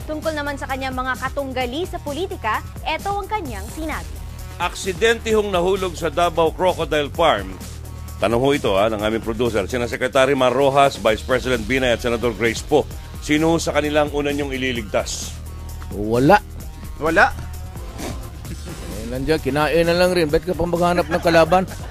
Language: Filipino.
Tungkol naman sa kanyang mga katunggali sa politika, eto ang kanyang sinabi. Aksidente hong nahulog sa Davao Crocodile Farm. Tanong ho ito ng aming producer, sina Secretary Mar Rojas, Vice President Binay at Senator Grace Poe. Sino sa kanilang una niyong ililigtas? Wala. Wala. Nandiyan, kinain na lang rin. Ba't ka pang maghanap ng kalaban?